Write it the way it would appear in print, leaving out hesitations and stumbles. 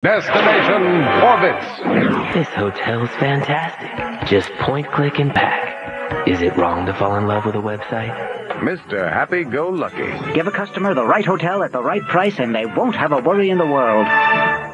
Destination Orbitz. This hotel's fantastic. Just point, click, and pack. Is it wrong to fall in love with a website? Mr. Happy-Go-Lucky. Give a customer the right hotel at the right price and they won't have a worry in the world.